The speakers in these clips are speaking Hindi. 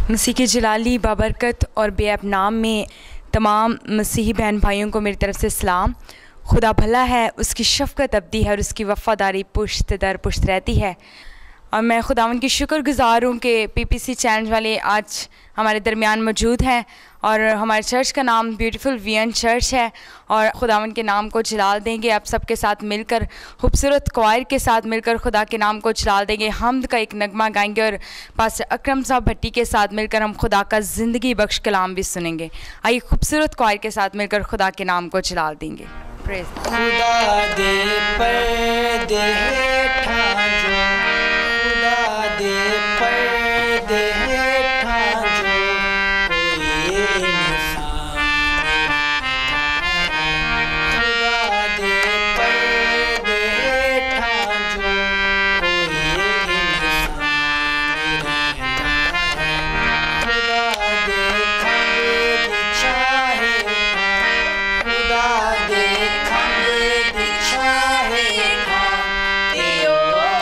मसीह के जलाली बाबरकत और बेअब नाम में तमाम मसीही बहन भाइयों को मेरी तरफ़ से सलाम। खुदा भला है, उसकी शफ़क़त अबदी है और उसकी वफ़ादारी पुश्त दर पुश्त रहती है। और मैं खुदावन की शुक्रगुज़ार हूँ कि पीपीसी चैनल वाले आज हमारे दरमियान मौजूद हैं और हमारे चर्च का नाम ब्यूटीफुल वीएन चर्च है और खुदावन के नाम को जलाल देंगे। आप सबके साथ मिलकर खूबसूरत क्वायर के साथ मिलकर खुदा के नाम को जलाल देंगे। हमद का एक नगमा गाएंगे और पास्टर अकरम साहब भट्टी के साथ मिलकर हम खुदा का ज़िंदगी बख्श कलाम भी सुनेंगे। आइए खूबसूरत क्वायर के साथ मिलकर खुदा के नाम को जलाल देंगे। प्रेज़ खुदा दे पर्दे हेठां जो, खुदा दे पर्दे हेठां जो कोई इंसान, खुदा दे पर्दे हेठां जो कोई इंसान रहता है। खुदा दे खंभे बिछाए, खुदा दे खंभे बिछाए, दियो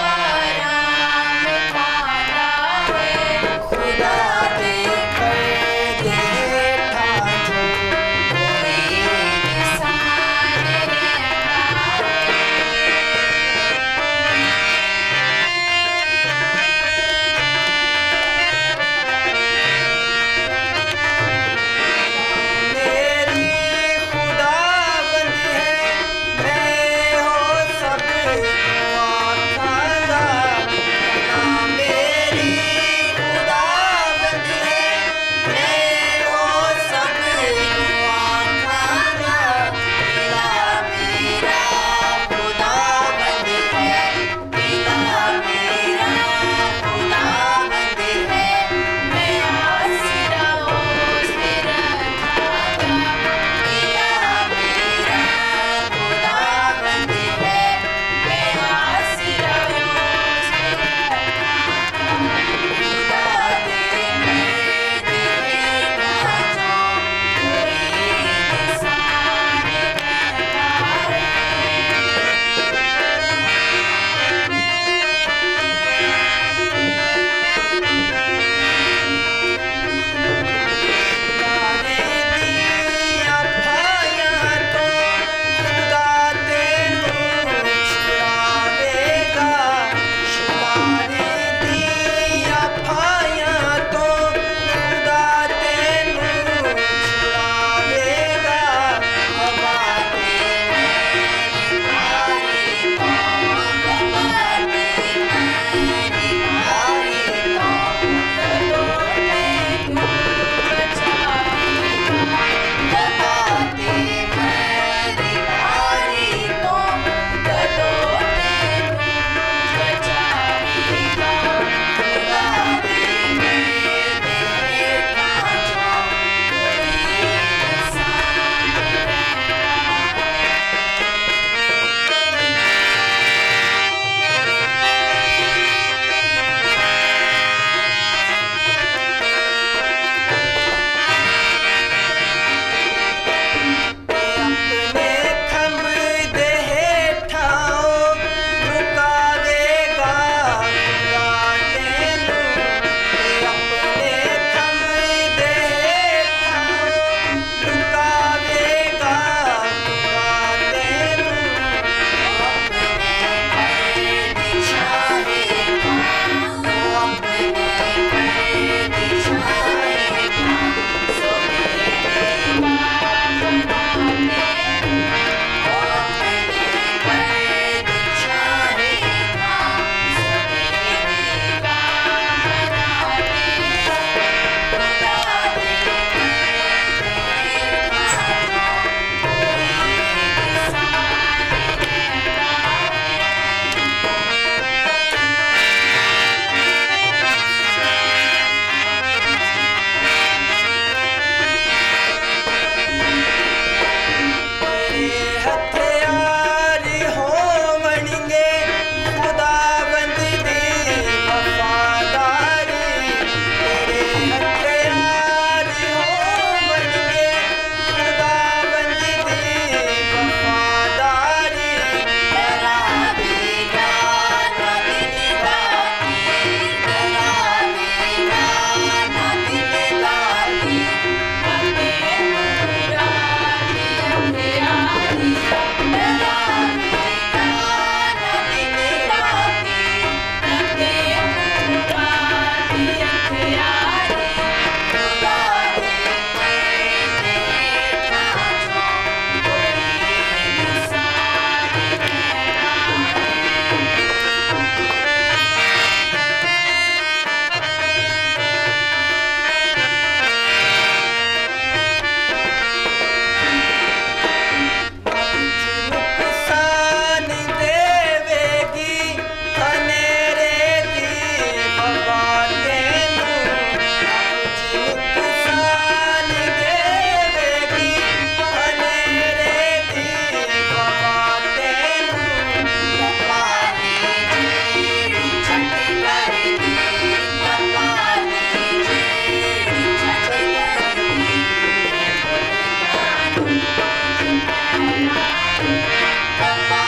कपा